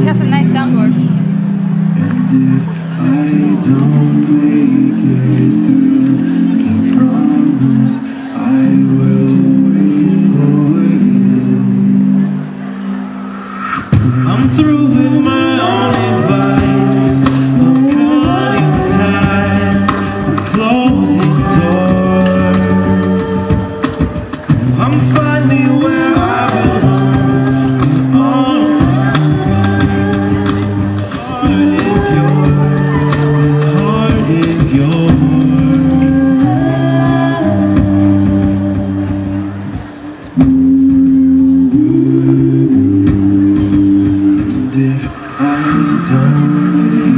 has a nice soundboard. And if I don't make it through the promise, I will wait for you. I'm through with my own advice. I'm cutting ties, I'm closing doors. I'm finally where I belong. If I don't